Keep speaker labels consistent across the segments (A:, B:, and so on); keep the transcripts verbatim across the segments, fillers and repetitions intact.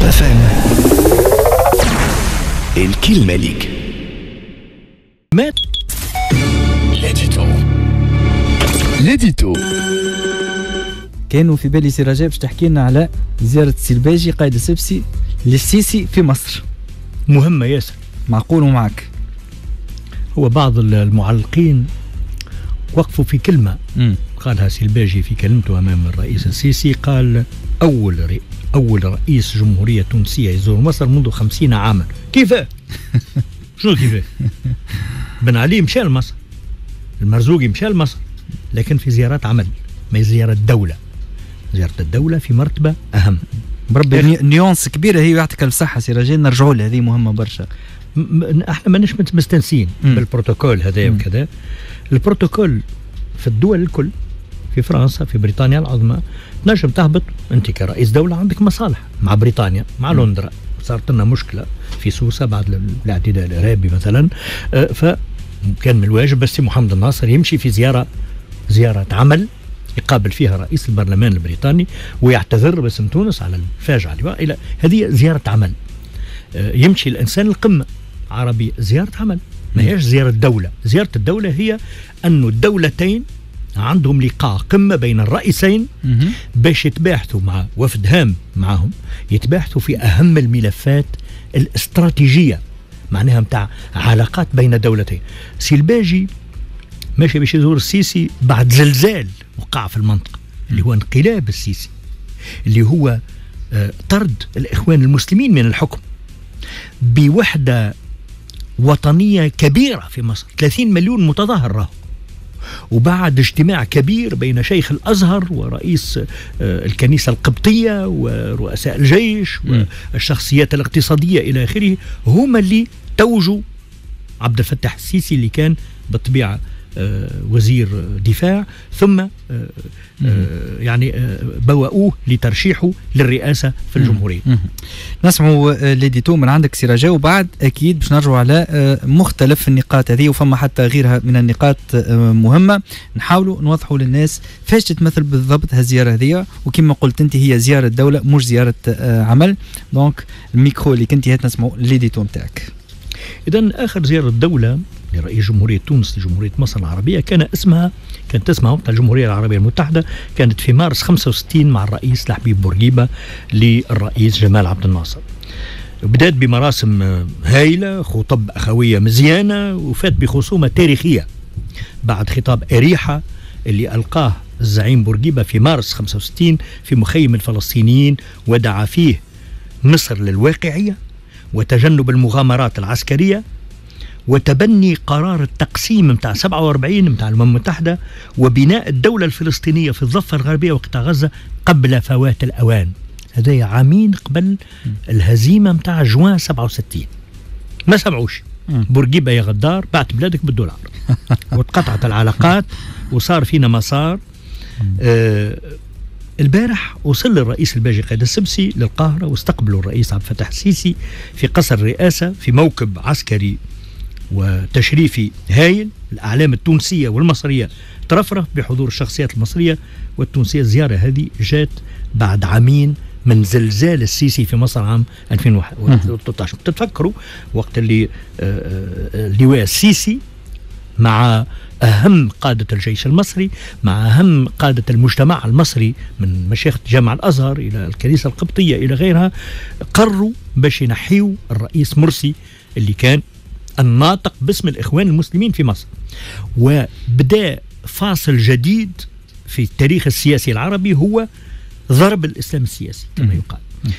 A: اف ام. الكلمة ليك.
B: مات
A: ليديتو ليديتو
C: كانوا في بالي سي رجاء باش تحكي لنا على زيارة السلباجي قائد السبسي للسيسي في مصر.
B: مهمة ياسر.
C: معقول ومعك.
B: هو بعض المعلقين وقفوا في كلمة م. قالها سلباجي في كلمته أمام الرئيس السيسي، قال أول رئ... أول رئيس جمهورية تونسية يزور مصر منذ خمسين عاما. كيف؟ شنو كيف؟ بن علي مشى لمصر، المرزوقي مشى لمصر، لكن في زيارات عمل، ما زيارة دولة. زيارة الدولة في مرتبة أهم.
C: بربي نيونس كبيرة هي، يعطيك الصحة سي رجال. نرجعوا لهذه مهمة برشا.
B: م... احنا ماناش مستنسين بالبروتوكول هذا وكذا. البروتوكول في الدول الكل، في فرنسا، في بريطانيا العظمى، تنجم تهبط انت كرئيس دولة عندك مصالح مع بريطانيا، مع م. لندرا. صارت لنا مشكلة في سوسة بعد الاعتداء الإرهابي مثلا، فكان من الواجب بس محمد الناصر يمشي في زيارة زيارة عمل يقابل فيها رئيس البرلمان البريطاني ويعتذر باسم تونس على الفاجعة إلى هذه زيارة عمل. يمشي الإنسان القمة عربية، زيارة عمل، ما هيش زيارة دولة. زيارة الدولة هي أن الدولتين عندهم لقاء قمة بين الرئيسين باش يتباحثوا مع وفد هام معهم، يتباحثوا في أهم الملفات الاستراتيجية، معناها متاع علاقات بين دولتين. سلباجي ماشي باش يزور السيسي بعد زلزال وقع في المنطقة اللي هو انقلاب السيسي، اللي هو طرد الإخوان المسلمين من الحكم بوحدة وطنية كبيرة في مصر، ثلاثين مليون متظاهر راهو، وبعد اجتماع كبير بين شيخ الأزهر ورئيس الكنيسة القبطية ورؤساء الجيش والشخصيات الاقتصادية إلى آخره، هم اللي توجوا عبد الفتاح السيسي اللي كان بالطبيعة وزير دفاع، ثم يعني بوأوه لترشيحه للرئاسة في الجمهورية.
C: نسمعوا ليديتو من عندك سي رجاء، وبعد أكيد باش نرجعوا على مختلف النقاط هذه، وفما حتى غيرها من النقاط مهمة نحاولوا نوضحوا للناس فاش تتمثل بالضبط هالزيارة هذه. وكما قلت أنت هي زيارة دولة مش زيارة عمل. دونك الميكرو اللي كنت هات نسمعوا ليديتو متاعك.
B: إذن آخر زيارة دولة لرئيس جمهورية تونس لجمهورية مصر العربية كان اسمها كانت اسمها وقت الجمهورية العربية المتحدة، كانت في مارس خمسة وستين مع الرئيس لحبيب بورقيبة للرئيس جمال عبد الناصر. بدأت بمراسم هايلة، خطب أخوية مزيانة، وفات بخصومة تاريخية بعد خطاب أريحة اللي ألقاه الزعيم بورقيبة في مارس خمسة وستين في مخيم الفلسطينيين، ودعا فيه مصر للواقعية وتجنب المغامرات العسكرية وتبني قرار التقسيم متاع سبعة وأربعين متاع الأمم المتحدة وبناء الدولة الفلسطينية في الضفة الغربية وقطاع غزة قبل فوات الأوان. هذا عامين قبل الهزيمة متاع جوان سبعة وستين. ما سمعوش بورقيبة يا غدار، بعت بلادك بالدولار واتقطعت العلاقات وصار فينا مسار. آه البارح وصل الرئيس الباجي قائد السبسي للقاهرة واستقبلوا الرئيس عبد الفتاح السيسي في قصر الرئاسة في موكب عسكري وتشريفي هايل. الأعلام التونسية والمصرية ترفرف بحضور الشخصيات المصرية والتونسية. الزيارة هذه جات بعد عامين من زلزال السيسي في مصر عام ألفين وثلاثة عشر. تتفكروا وقت اللي اللواء السيسي مع أهم قادة الجيش المصري، مع أهم قادة المجتمع المصري من مشايخ جامع الأزهر إلى الكنيسة القبطية إلى غيرها، قرروا باش ينحيوا الرئيس مرسي اللي كان الناطق باسم الإخوان المسلمين في مصر. وبدأ فاصل جديد في التاريخ السياسي العربي، هو ضرب الإسلام السياسي كما يقال.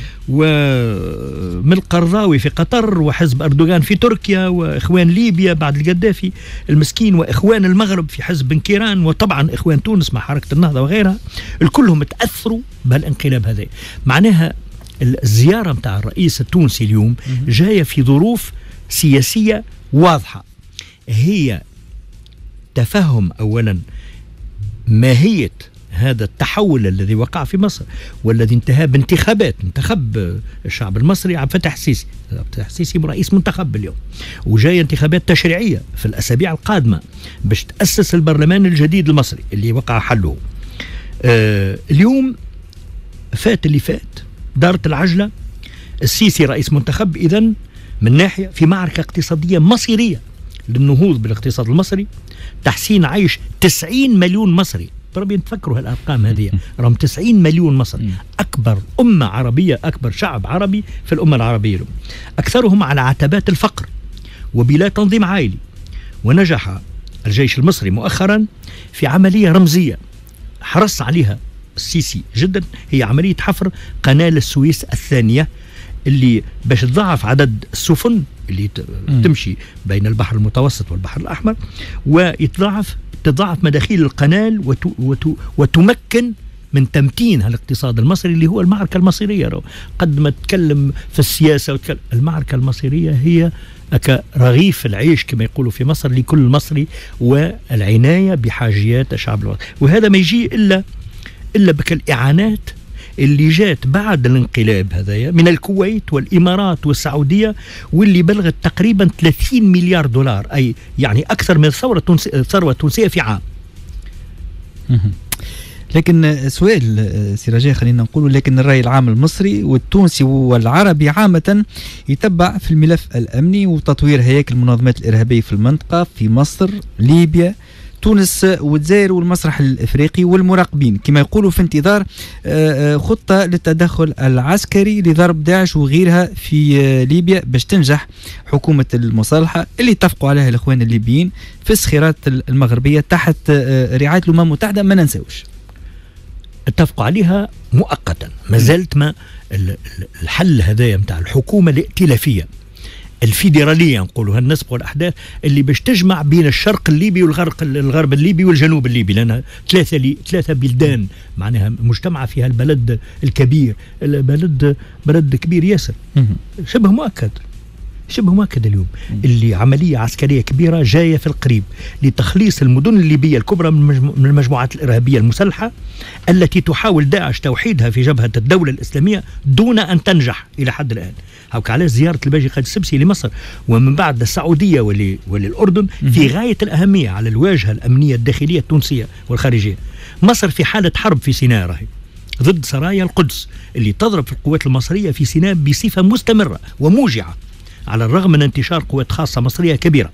B: ومن القرضاوي في قطر وحزب أردوغان في تركيا وإخوان ليبيا بعد القذافي المسكين وإخوان المغرب في حزب بن كيران وطبعا إخوان تونس مع حركة النهضة وغيرها، الكلهم تأثروا بهالانقلاب هذا. معناها الزيارة متاع الرئيس التونسي اليوم جاية في ظروف سياسية واضحة، هي تفهم أولا ماهية هذا التحول الذي وقع في مصر والذي انتهى بانتخابات انتخب الشعب المصري عبد الفتاح السيسي. عبد الفتاح السيسي رئيس منتخب اليوم، وجاي انتخابات تشريعية في الأسابيع القادمة باش تأسس البرلمان الجديد المصري اللي وقع حله. آه اليوم فات اللي فات، دارت العجلة، السيسي رئيس منتخب إذن من ناحية في معركة اقتصادية مصيرية للنهوض بالاقتصاد المصري، تحسين عيش تسعين مليون مصري. بربي تفكروا هالأرقام هذه، رغم تسعين مليون مصري، أكبر أمة عربية، أكبر شعب عربي في الأمة العربية، أكثرهم على عتبات الفقر وبلا تنظيم عائلي. ونجح الجيش المصري مؤخرا في عملية رمزية حرص عليها السيسي جدا، هي عملية حفر قناة السويس الثانية، اللي باش تضاعف عدد السفن اللي تمشي بين البحر المتوسط والبحر الأحمر، ويتضاعف تضاعف مداخيل القناة وت وت وتمكن من تمكين الاقتصاد المصري اللي هو المعركة المصيرية. قد ما تتكلم في السياسة وتكلم، المعركة المصيرية هي رغيف العيش كما يقولوا في مصر لكل مصري، والعناية بحاجيات الشعب المصري. وهذا ما يجي إلا إلا بك الإعانات اللي جات بعد الانقلاب هذايا من الكويت والإمارات والسعودية، واللي بلغت تقريبا ثلاثين مليار دولار، أي يعني أكثر من ثورة ثروة تونسية في عام.
C: لكن سؤال سراجي خلينا نقول، لكن الرأي العام المصري والتونسي والعربي عامة يتبع في الملف الأمني وتطوير هياكل المنظمات الإرهابية في المنطقة، في مصر، ليبيا، تونس والجزائر والمسرح الافريقي، والمراقبين كما يقولوا في انتظار خطه للتدخل العسكري لضرب داعش وغيرها في ليبيا باش تنجح حكومه المصالحه اللي اتفقوا عليها الاخوان الليبيين في الصخيرات المغربيه تحت رعايه الامم المتحده. ما ننساوش
B: اتفقوا عليها مؤقتا، ما زالت ما الحل هذايا نتاع الحكومه الائتلافيه الفيدراليه نقولوا هالنسب والاحداث اللي باش تجمع بين الشرق الليبي والغرب الغرب الليبي والجنوب الليبي، لان ثلاثه لي ثلاثه بلدان معناها مجتمعه فيها البلد الكبير، البلد بلد كبير ياسر، شبه مؤكد شبه مؤكد اليوم اللي عمليه عسكريه كبيره جايه في القريب لتخليص المدن الليبيه الكبرى من المجموعات الارهابيه المسلحه التي تحاول داعش توحيدها في جبهه الدوله الاسلاميه دون ان تنجح الى حد الان. هاك على زياره الباجي قائد السبسي لمصر ومن بعد السعوديه وللاردن في غايه الاهميه على الواجهه الامنيه الداخليه التونسيه والخارجيه. مصر في حاله حرب في سيناء راهي ضد سرايا القدس اللي تضرب في القوات المصريه في سيناء بصفه مستمره وموجعه على الرغم من انتشار قوات خاصة مصرية كبيرة.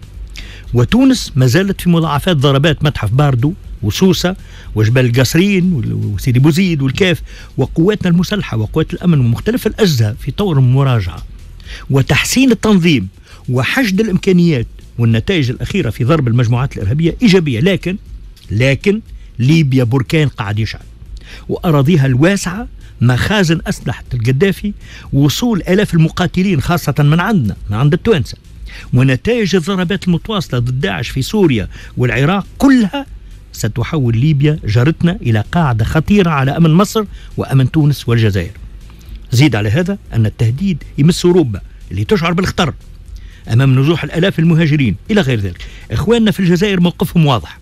B: وتونس ما زالت في مضاعفات ضربات متحف باردو وسوسة وجبال القصرين وسيدي بوزيد والكاف، وقواتنا المسلحة وقوات الأمن ومختلف الأجهزة في طور المراجعة وتحسين التنظيم وحشد الإمكانيات، والنتائج الأخيرة في ضرب المجموعات الإرهابية إيجابية. لكن لكن ليبيا بركان قاعد يشعل، وأراضيها الواسعة مخازن أسلحة القذافي، وصول آلاف المقاتلين خاصة من عندنا من عند التوانسة، ونتائج الضربات المتواصلة ضد داعش في سوريا والعراق كلها ستحول ليبيا جارتنا إلى قاعدة خطيرة على أمن مصر وأمن تونس والجزائر. زيد على هذا أن التهديد يمس أوروبا اللي تشعر بالخطر أمام نزوح الآلاف المهاجرين إلى غير ذلك. إخواننا في الجزائر موقفهم واضح،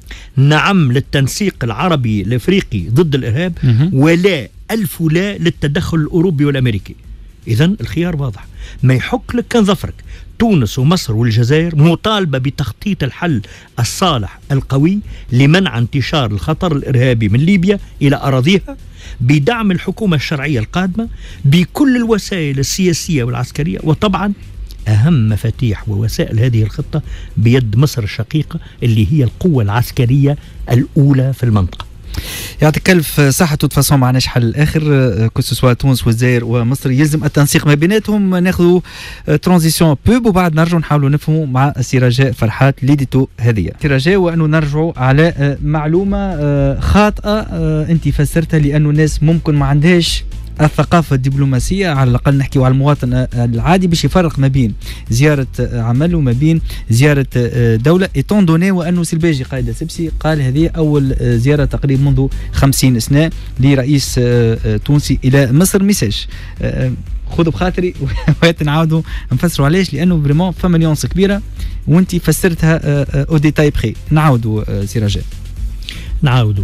B: نعم للتنسيق العربي الأفريقي ضد الإرهاب، ولا ألف لا للتدخل الأوروبي والأمريكي. إذن الخيار واضح، ما يحك لك كان ظفرك. تونس ومصر والجزائر مطالبة بتخطيط الحل الصالح القوي لمنع انتشار الخطر الإرهابي من ليبيا إلى أراضيها، بدعم الحكومة الشرعية القادمة بكل الوسائل السياسية والعسكرية، وطبعا أهم مفاتيح ووسائل هذه الخطة بيد مصر الشقيقة اللي هي القوة العسكرية الأولى في المنطقة.
C: يعطيك الف صحة. وتفاصيل معناش حل الآخر كسوا تونس والجزائر ومصر يلزم التنسيق ما بيناتهم. ناخذوا ترانزيسيون بوب وبعد نرجعوا نحاولوا نفهموا مع سي رجاء فرحات ليديتو هذه. سي رجاء وأنه نرجعوا على معلومة خاطئة أنت فسرتها، لأنه الناس ممكن ما عندهاش الثقافة الدبلوماسية، على الأقل نحكي على المواطن العادي باش يفرق ما بين زيارة عمل وما بين زيارة دولة، إيطون دوني وأنه سي الباجي قائد السبسي قال هذه أول زيارة تقريبا منذ خمسين سنة لرئيس تونسي إلى مصر. ميساج خذوا بخاطري ونعاودوا نفسروا علاش، لأنه فريمون فما نيونس كبيرة وأنت فسرتها أو ديتاي بخي. نعاودوا سي رجاء.
B: نعاودوا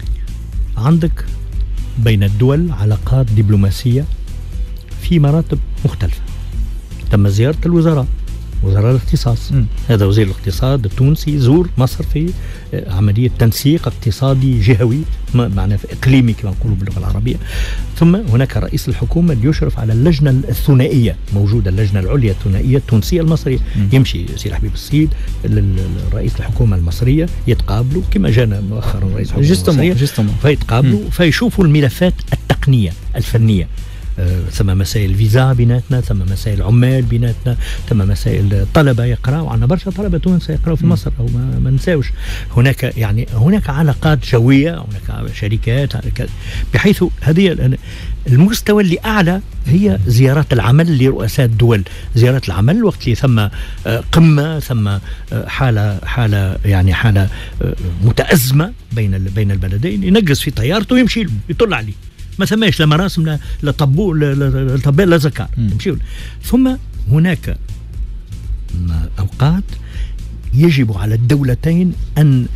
B: عندك بين الدول علاقات دبلوماسية في مراتب مختلفة. تم زيارة الوزراء وزراء الاختصاص. م. هذا وزير الاقتصاد التونسي زور مصر في عملية تنسيق اقتصادي جهوي معناه إقليمي كما نقولوا باللغة العربية. ثم هناك رئيس الحكومة اللي يشرف على اللجنة الثنائية، موجودة اللجنة العليا الثنائية التونسية المصرية. م. يمشي سي حبيب السيد رئيس الحكومة المصرية يتقابلوا كما جانا مؤخرا رئيس الحكومة المصرية، فيتقابلوا فيشوفوا الملفات التقنية الفنية. ثم مسائل الفيزا بيناتنا، ثم مسائل العمال بيناتنا، ثم مسائل طلبة يقرأوا، عنا برشا طلبة تونس يقرأوا في مصر أو ما, ما نساوش. هناك يعني هناك علاقات جوية، هناك شركات، بحيث هذه المستوى اللي أعلى هي زيارات العمل لرؤساء الدول. زيارات العمل وقت اللي ثم قمة، ثم حالة حالة يعني حالة متأزمة بين بين البلدين، ينقص في طيارته ويمشي له يطل عليه، ما ثماش لا مراسم لا لا طبو لا طبال لا زكاة يمشيوا. ثم هناك أوقات يجب على الدولتين أن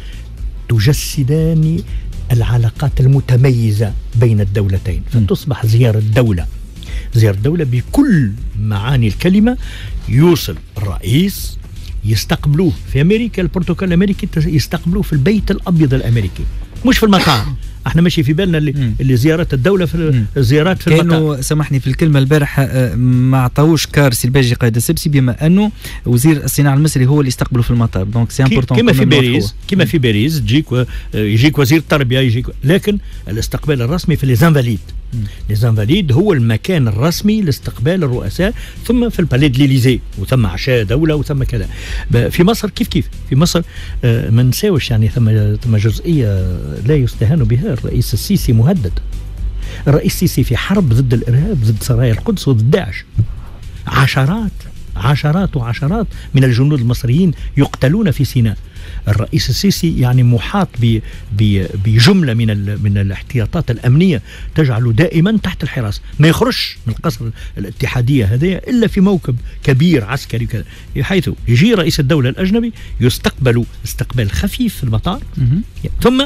B: تجسدان العلاقات المتميزة بين الدولتين، فتصبح زيارة دولة زيارة دولة بكل معاني الكلمة. يوصل الرئيس يستقبلوه في أمريكا، البرتغال الأمريكي يستقبلوه في البيت الأبيض الأمريكي، مش في المطار. احنا ماشي في بالنا اللي, اللي زيارات الدولة في الزيارات في المطار.
C: كانوا سامحني في الكلمة البارحة ما عطاوش كار سي الباجي قايد السبسي بما انه وزير الصناعة المصري هو اللي يستقبله في المطار. دونك سي امبورطون
B: كما في باريس كما في باريس تجيك و... يجيك وزير التربية يجيك، لكن الاستقبال الرسمي في ليزانفاليد. ليزانفاليد هو المكان الرسمي لاستقبال الرؤساء، ثم في البالي دي ليليزيه، وثم عشاء دولة، وثم كذا. في مصر كيف كيف في مصر آه ما نساوش يعني ثم ثم جزئية لا يستهان بها. الرئيس السيسي مهدد. الرئيس السيسي في حرب ضد الإرهاب، ضد سرايا القدس وضد داعش. عشرات عشرات وعشرات من الجنود المصريين يقتلون في سيناء. الرئيس السيسي يعني محاط بجملة من من الاحتياطات الأمنية تجعله دائما تحت الحراسة، ما يخرج من قصر الاتحادية هذه إلا في موكب كبير عسكري كذا، حيث يجي رئيس الدولة الأجنبي يستقبل استقبال خفيف في المطار، ثم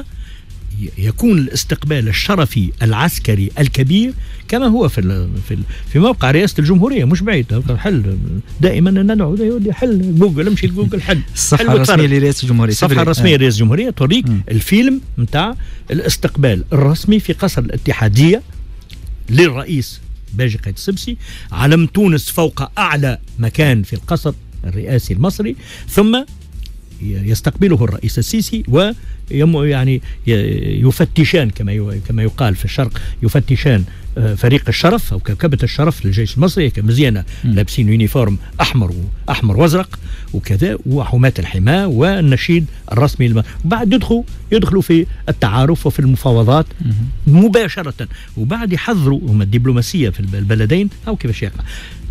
B: يكون الاستقبال الشرفي العسكري الكبير كما هو في في في موقع رئاسة الجمهورية، مش بعيد. حل دائما ندعو حل جوجل، امشي لجوجل حل
C: الصفحة الرسمية لرئاسة الجمهورية،
B: الصفحة الرسمية لرئاسة الجمهورية توريك م. الفيلم متاع الاستقبال الرسمي في قصر الاتحادية للرئيس باجي قايد السبسي، علم تونس فوق أعلى مكان في القصر الرئاسي المصري، ثم يستقبله الرئيس السيسي و يعني يفتشان كما كما يقال في الشرق، يفتشان فريق الشرف او كوكبة الشرف للجيش المصري كمزيانه، لابسين يونيفورم احمر واحمر وازرق وكذا، وحماة الحماة والنشيد الرسمي الم... وبعد يدخلوا يدخلوا في التعارف وفي المفاوضات مباشرة، وبعد يحضروا هم الدبلوماسية في البلدين او كيفاش يقع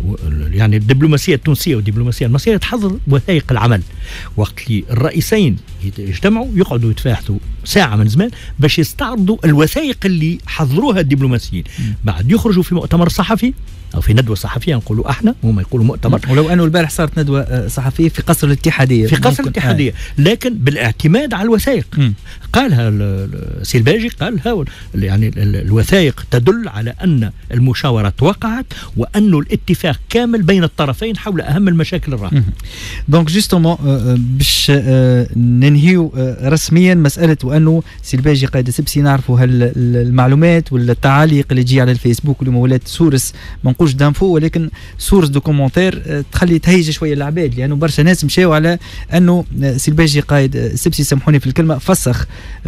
B: يعني الدبلوماسية التونسية والدبلوماسية المصرية تحضر وثائق العمل. وقت اللي الرئيسين يجتمعوا يقعدوا يتفاحثوا ساعة من زمان باش يستعرضوا الوثائق اللي حضروها الدبلوماسيين، بعد يخرجوا في مؤتمر صحفي أو في ندوة صحفية نقولوا احنا، وهم يقولوا مؤتمر.
C: ولو أنه البارح صارت ندوة صحفية في قصر الاتحادية
B: في قصر الاتحادية آه. لكن بالاعتماد على الوثائق. م. قالها سي الباجي، قالها يعني الوثائق تدل على أن المشاورات وقعت وأن الاتفاق كامل بين الطرفين حول أهم المشاكل الراهنة.
C: دونك جوستومون باش ننهيو رسميا مسألة وأنه سي الباجي قايد السبسي نعرفوا هل المعلومات ولا التعاليق اللي تجي على الفيسبوك واللي ولات سورس ما نقولش دانفو ولكن سورس دو كومونتير تخلي تهيج شويه العباد، لانه برشا ناس مشاو على انه سي الباجي قايد السبسي سامحوني في الكلمه فسخ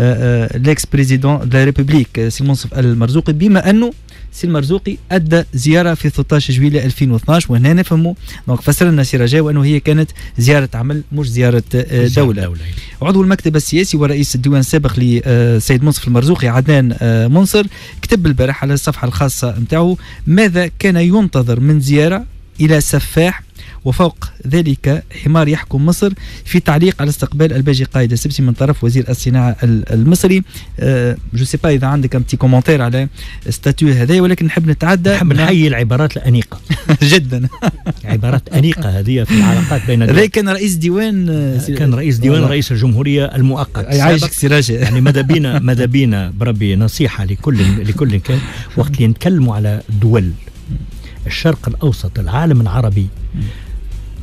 C: الاكس بريزيدون دو ريبوبليك سي المنصف المرزوقي، بما انه سي المرزوقي ادى زياره في ثلاثة عشر جويلية ألفين واثناش، وهنا نفهموا دونك فسر لنا سي رجاء وانه هي كانت زياره عمل مش زياره دوله. دولة. عضو المكتب السياسي ورئيس الديوان السابق لسيد منصف المرزوقي عدنان منصر كتب البارح على الصفحه الخاصه نتاعو ماذا كان ينتظر من زياره الى سفاح وفوق ذلك حمار يحكم مصر، في تعليق على استقبال الباجي قايد السبسي من طرف وزير الصناعة المصري. أه جو سي با إذا عندك امتي كومنتير على ستاتيو هذا، ولكن نحب نتعدى
B: نحب نحيي العبارات الأنيقة
C: جدا
B: عبارات أنيقة هذه في العلاقات بين
C: الدول. كان رئيس ديوان
B: كان رئيس ديوان رئيس الجمهورية المؤقت
C: عايشك سراجة
B: يعني ماذا بينا ماذا بينا بربي نصيحة لكل لكل كان وقت اللي نتكلموا على دول الشرق الأوسط العالم العربي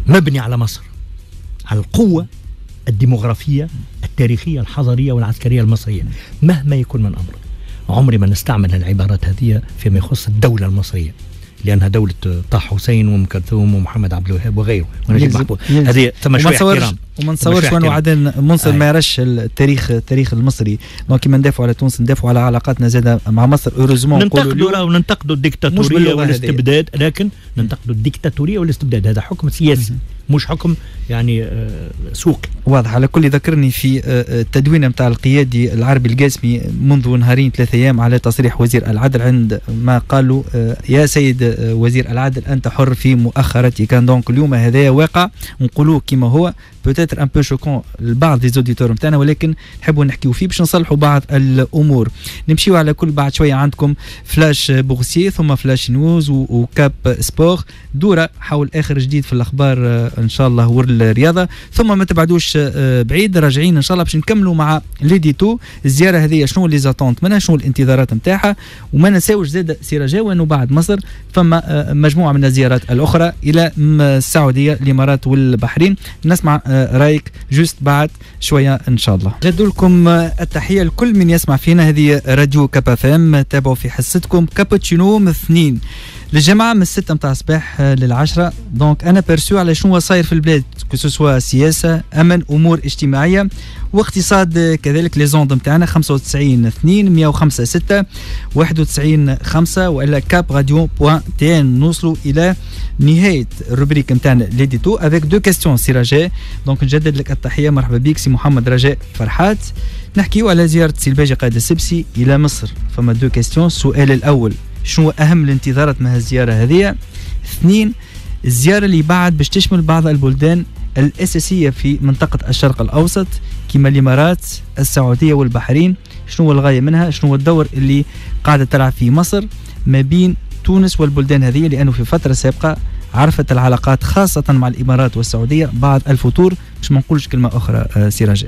B: مبني على مصر، على القوة الديموغرافية التاريخية الحضارية والعسكرية المصرية مهما يكون من أمر. عمري ما نستعمل العبارات هذه فيما يخص الدولة المصرية، لأنها دولة طه حسين وأم كلثوم ومحمد عبد الوهاب وغيره ونجيب محفوظ. هذه ثم شوية احترام،
C: وما نصورش وانو عادل منصر ما يرش التاريخ التاريخ المصري. دونك كيما ندافعوا على تونس ندافعوا على علاقاتنا زاده مع مصر. اوروزمون
B: ننتقدوا وننتقدوا الديكتاتوريه والاستبداد، لكن ننتقدوا الديكتاتوريه والاستبداد. هذا حكم سياسي مش حكم يعني سوقي.
C: واضح. على كل ذكرني في التدوينه نتاع القيادي العربي القاسمي منذ نهارين ثلاثة ايام على تصريح وزير العدل عندما قالوا يا سيد وزير العدل انت حر في مؤخرتك. كان دونك اليوم هذا واقع نقولوه كما هو بوتيتر ان بو شوكون لبعض دي زوديتور نتاعنا، ولكن نحبوا نحكيو فيه باش نصلحوا بعض الامور. نمشيو على كل بعد شويه عندكم فلاش بورسيي ثم فلاش نيوز وكاب سبور، دوره حول اخر جديد في الاخبار ان شاء الله والرياضه، ثم ما تبعدوش بعيد راجعين ان شاء الله باش نكملوا مع ليديتو. الزياره هذه شنو لي زاتونت منها، شنو الانتظارات نتاعها، وما نساوش زاد سيراجاوي انه بعد مصر فما مجموعه من الزيارات الاخرى الى السعوديه الامارات والبحرين. نسمع رايك جوست بعد شويه ان شاء الله. جد لكم التحيه لكل من يسمع فينا. هذه راديو كاب اف ام، تابعوا في حصتكم كابتشينو من اثنين للجماعه من الستة متاع الصباح للعشرة. دونك انا بيرسو على شنو صاير في البلاد، كسوسوا سياسه امن امور اجتماعيه واقتصاد كذلك. لي زوند نتاعنا خمسة وتسعين اثنين مية وخمسة ستة واحد وتسعين خمسة والا كاب راديو بوان تي ان. نوصلوا الى نهايه الروبريك نتاعنا ليديتو افيك دو كيستيون سي رجاء. دونك نجدد لك التحيه، مرحبا بك سي محمد رجاء فرحات. نحكيو على زياره سي الباجي قائد السبسي الى مصر. فما دو كيستيون، السؤال الاول شنو اهم الانتظارات من هالزياره هذه؟ اثنين، الزياره اللي بعد باش تشمل بعض البلدان الاساسيه في منطقه الشرق الاوسط كما الامارات السعوديه والبحرين، شنو الغايه منها؟ شنو الدور اللي قاعده تلعب فيه مصر ما بين تونس والبلدان هذه؟ لانه في فتره سابقه عرفت العلاقات خاصه مع الامارات والسعوديه بعض الفتور، مش ما نقولش كلمه اخرى سي رجاء.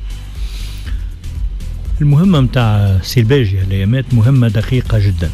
B: المهمه نتاع سي الباجي هالايامات مهمه دقيقه جدا.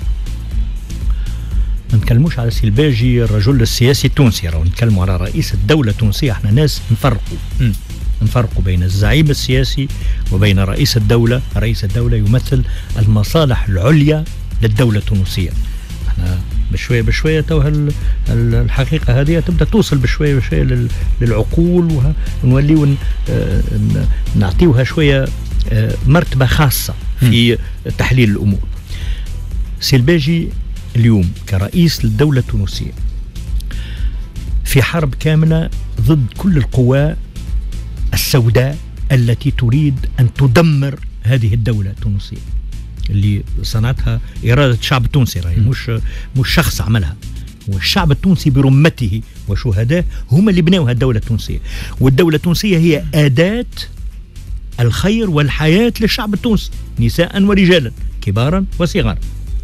B: ما نتكلموش على سي الباجي الرجل السياسي التونسي، راهو نتكلموا على رئيس الدوله التونسيه. احنا ناس نفرقوا م. نفرقوا بين الزعيم السياسي وبين رئيس الدوله. رئيس الدوله يمثل المصالح العليا للدوله التونسيه. احنا بشويه بشويه تو الحقيقه هذه تبدا توصل بشويه بشويه للعقول، ونوليو نعطيوها شويه مرتبه خاصه في تحليل الامور. سي الباجي اليوم كرئيس للدولة التونسية في حرب كاملة ضد كل القوى السوداء التي تريد أن تدمر هذه الدولة التونسية اللي صنعتها إرادة الشعب التونسي. راهي مش مش شخص عملها، والشعب التونسي برمته وشهداه هم اللي بنوا الدولة التونسية. والدولة التونسية هي أداة الخير والحياة للشعب التونسي، نساء ورجالا كبارا وصغارا.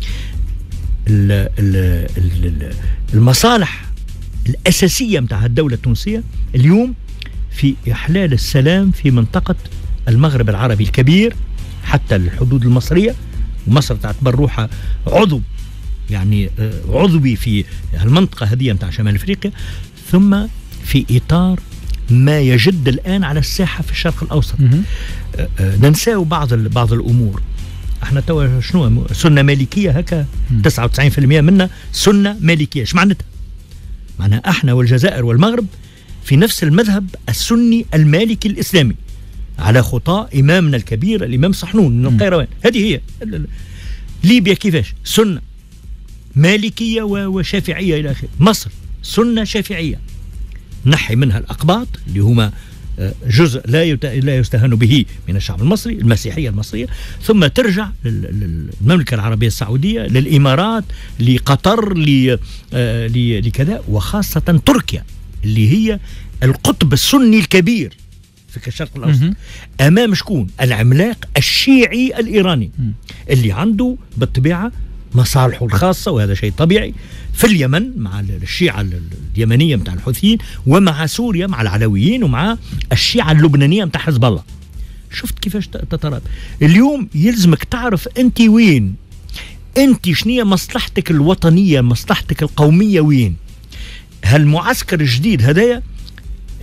B: المصالح الأساسية متاع الدولة التونسية اليوم في إحلال السلام في منطقة المغرب العربي الكبير حتى الحدود المصرية، ومصر تعتبر روحها عضو يعني عضوي في المنطقة هذه متاع شمال أفريقيا، ثم في إطار ما يجد الآن على الساحة في الشرق الأوسط. ننساو بعض بعض الأمور. احنا توا شنو سنه مالكيه هكا تسعة وتسعين بالمئة منا سنه مالكيه. ايش معناتها؟ معناها احنا والجزائر والمغرب في نفس المذهب السني المالكي الاسلامي على خطى امامنا الكبير الامام صحنون من القيروان. هذه هي. ليبيا كيفاش؟ سنه مالكيه وشافعيه الى اخره. مصر سنه شافعيه، نحي منها الاقباط اللي هما جزء لا لا يستهان به من الشعب المصري، المسيحية المصرية، ثم ترجع للمملكة العربية السعودية، للإمارات، لقطر، لكذا، وخاصة تركيا اللي هي القطب السني الكبير في الشرق الأوسط أمام شكون؟ العملاق الشيعي الإيراني اللي عنده بالطبيعة مصالحه الخاصة، وهذا شيء طبيعي في اليمن مع الشيعة اليمنية متاع الحوثيين، ومع سوريا مع العلويين، ومع الشيعة اللبنانية متاع حزب الله. شفت كيفاش تتراب؟ اليوم يلزمك تعرف أنت وين، أنت شنية مصلحتك الوطنية، مصلحتك القومية وين. هالمعسكر الجديد هدايا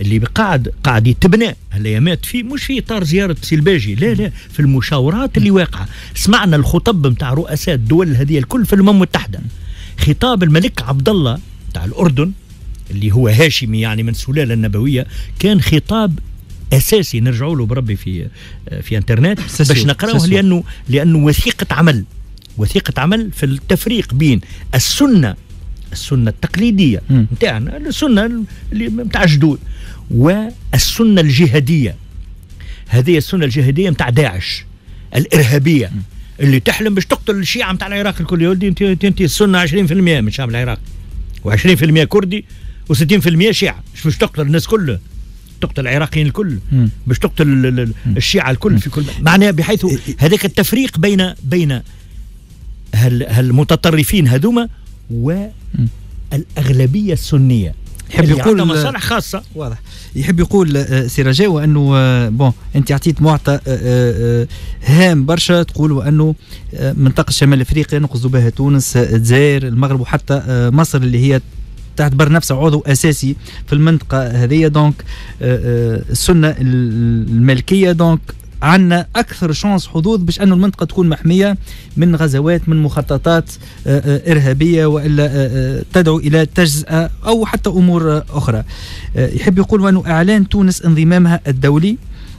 B: اللي قاعد قاعد يتبنى هالايامات في مش في اطار زياره سيلباجي، لا لا، في المشاورات اللي واقعه. سمعنا الخطب نتاع رؤساء الدول هذه الكل في الامم المتحده. خطاب الملك عبد الله نتاع الاردن اللي هو هاشمي يعني من السلاله النبويه، كان خطاب اساسي نرجعوا له بربي في في انترنت باش نقراوه، لانه لانه وثيقه عمل، وثيقه عمل في التفريق بين السنه السنه التقليديه نتاعنا، السنه اللي نتاع الجدود، والسنه الجهاديه. هذه السنه الجهاديه نتاع داعش الارهابيه م. اللي تحلم باش تقتل الشيعة نتاع العراق الكل. يا ولدي انت انت السنه عشرين بالمئة من شعب العراق، وعشرين بالمئة كردي، وستين بالمئة شيعة. مش باش تقتل الناس كلها، تقتل العراقيين الكل، باش تقتل الشيعة الكل في كل معناه، بحيث هذاك التفريق بين بين هالمتطرفين هذوما والأغلبية السنية.
C: يحب يقول
B: مصالح خاصة.
C: واضح. يحب يقول سي رجاء وأنه بون أنت عطيت معطى هام برشا، تقول وأنه منطقة شمال أفريقيا نقصدوا بها تونس، الجزائر، المغرب، وحتى مصر اللي هي تعتبر نفسها عضو أساسي في المنطقة هذه. دونك السنة المالكية دونك عندنا أكثر شانس حظوظ باش أنه المنطقة تكون محمية من غزوات، من مخططات إرهابية وإلا تدعو إلى تجزئة أو حتى أمور أخرى. يحب يقول وأنه إعلان تونس انضمامها الدولي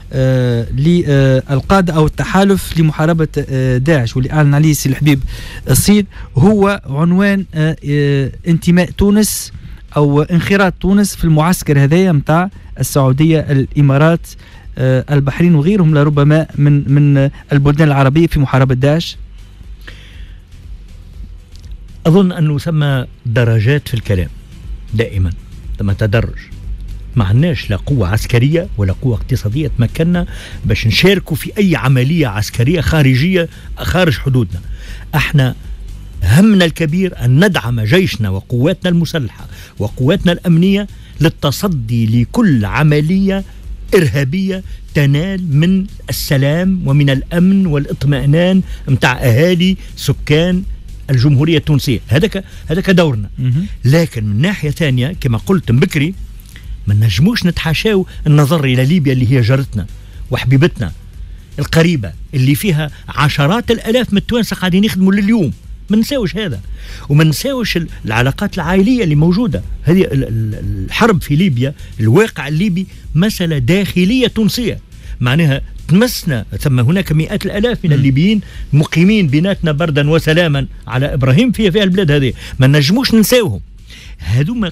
C: للقادة أو التحالف لمحاربة داعش واللي أعلن عليه سي الحبيب الصيد هو عنوان انتماء تونس أو انخراط تونس في المعسكر هذايا متاع السعودية، الإمارات، البحرين وغيرهم لربما من من البلدان العربية في محاربة داعش.
B: أظن أنه ثم درجات في الكلام دائما، ثم تدرج. ما عندناش لا قوة عسكرية ولا قوة اقتصادية تمكننا باش نشاركوا في أي عملية عسكرية خارجية خارج حدودنا. احنا همنا الكبير أن ندعم جيشنا وقواتنا المسلحة وقواتنا الأمنية للتصدي لكل عملية إرهابية تنال من السلام ومن الأمن والاطمئنان متاع أهالي سكان الجمهورية التونسية. هذاك هذاك دورنا. لكن من ناحية ثانية كما قلت بكري، ما نجموش نتحاشاو النظر إلى ليبيا اللي هي جارتنا وحبيبتنا القريبة اللي فيها عشرات الآلاف من التوانسة قاعدين يخدموا لليوم. ما نساوش هذا، وما نساوش العلاقات العائلية اللي موجودة. هذه الحرب في ليبيا، الواقع الليبي مسألة داخلية تونسية، معناها تمسنا. ثم هناك مئات الآلاف من الليبيين مقيمين بيناتنا بردا وسلاما على إبراهيم في فيها البلاد هذه، ما نجموش ننساوهم. هذوما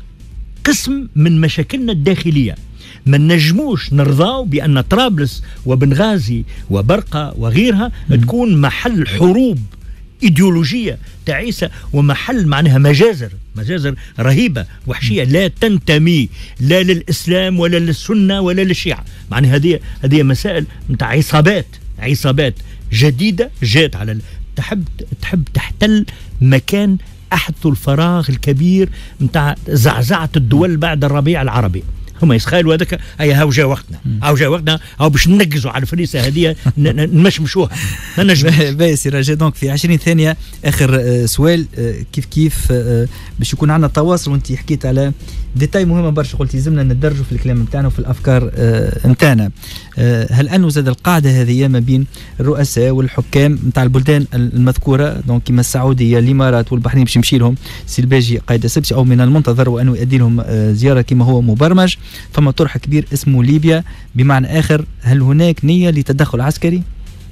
B: قسم من مشاكلنا الداخلية. ما نجموش نرضاو بأن طرابلس وبنغازي وبرقة وغيرها تكون محل حروب إيديولوجية تعيسة ومحل معناها مجازر مجازر رهيبة وحشية لا تنتمي لا للإسلام ولا للسنة ولا للشيعة. معناها هذه هذه مسائل متاع عصابات عصابات جديدة جات على تحب تحب تحتل مكان أحدث الفراغ الكبير متاع زعزعة الدول بعد الربيع العربي. هم يسخالوا هذاك هيا هاو جا وقتنا هاو جا وقتنا هاو باش ننقزوا على الفريسه هذه نمشمشوها ما نجمش.
C: باهي سي رجاء، دونك في عشرين ثانيه اخر سؤال كيف كيف باش يكون عندنا تواصل. وانت حكيت على ديتاي مهمه برشا، قلت لازمنا ندرجوا في الكلام نتاعنا وفي الافكار نتاعنا. هل انه زاد القاعده هذه ما بين الرؤساء والحكام نتاع البلدان المذكوره دونك كما السعوديه الامارات والبحرين باش يمشي لهم سي الباجي قايد السبسي، او من المنتظر وانه يؤدي لهم زياره كما هو مبرمج. فما طرح كبير اسمه ليبيا، بمعنى آخر هل هناك نية لتدخل عسكري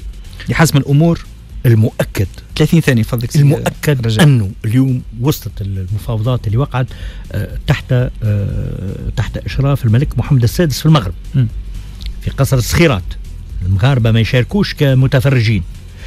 C: لحسم الأمور؟
B: المؤكد
C: ثلاثين ثانية فضلك.
B: المؤكد رجل. أنه اليوم وصلت المفاوضات اللي وقعت آه تحت آه تحت إشراف الملك محمد السادس في المغرب م. في قصر الصخيرات. المغاربة ما يشاركوش كمتفرجين.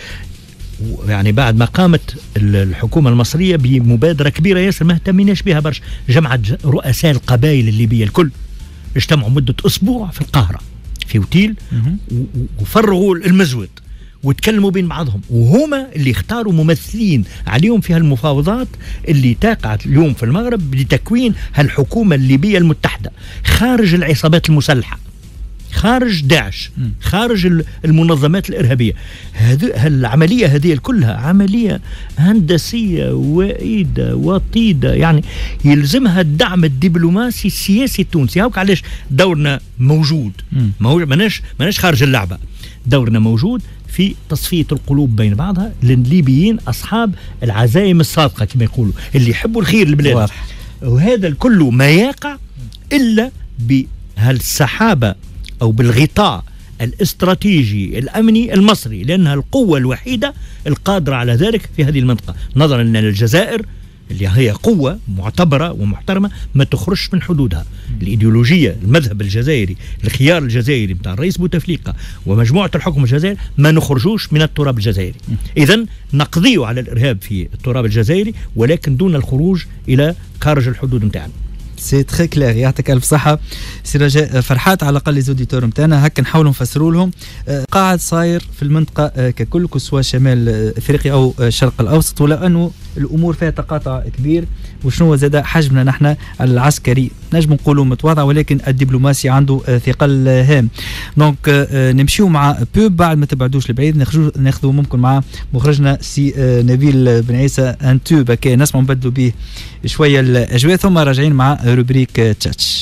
B: يعني بعد ما قامت الحكومة المصرية بمبادرة كبيرة ياسر ما اهتمناش بها برشا، جمعت رؤساء القبائل الليبية الكل، اجتمعوا مدة أسبوع في القاهرة في اوتيل وفرغوا المزود وتكلموا بين بعضهم، وهما اللي اختاروا ممثلين عليهم في هالمفاوضات اللي تقعت اليوم في المغرب لتكوين هالحكومة الليبية المتحدة خارج العصابات المسلحة. خارج داعش، خارج المنظمات الإرهابية. هذه العملية هذه كلها عملية هندسية وإيدة وطيدة، يعني يلزمها الدعم الدبلوماسي السياسي التونسي. هاوك علاش دورنا موجود، موجود ماناش ماناش خارج اللعبة، دورنا موجود في تصفية القلوب بين بعضها، للليبيين أصحاب العزائم الصادقة كما يقولوا، اللي يحبوا الخير للبلاد. وهذا الكل ما يقع إلا بهالسحابة أو بالغطاء الاستراتيجي الأمني المصري، لأنها القوة الوحيدة القادرة على ذلك في هذه المنطقة، نظرا أن الجزائر اللي هي قوة معتبرة ومحترمة ما تخرجش من حدودها. الإيديولوجية، المذهب الجزائري، الخيار الجزائري بتاع الرئيس بوتفليقة ومجموعة الحكم الجزائري ما نخرجوش من التراب الجزائري. إذن نقضي على الإرهاب في التراب الجزائري، ولكن دون الخروج إلى خارج الحدود متاعنا.
C: سي تري كلير، يعطيك الف صحه سي رجاء فرحات. على الاقل ليزوديتور نتاعنا هكا نحاولوا نفسروا لهم قاعد صاير في المنطقه ككل، سواء شمال افريقيا او الشرق الاوسط، ولو انه الامور فيها تقاطع كبير. وشنو زاد حجمنا نحن العسكري نجم نقولوا متواضع، ولكن الدبلوماسي عنده ثقل هام. دونك نمشيو مع بوب، بعد ما تبعدوش لبعيد ناخذوا ممكن مع مخرجنا سي نبيل بن عيسى ان توب كي نسمعوا نبدلوا به شويه الاجواء، ثم راجعين مع روبريك تشاتش.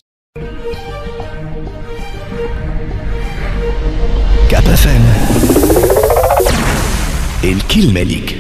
A: كاب اف ام الكلمة ليك.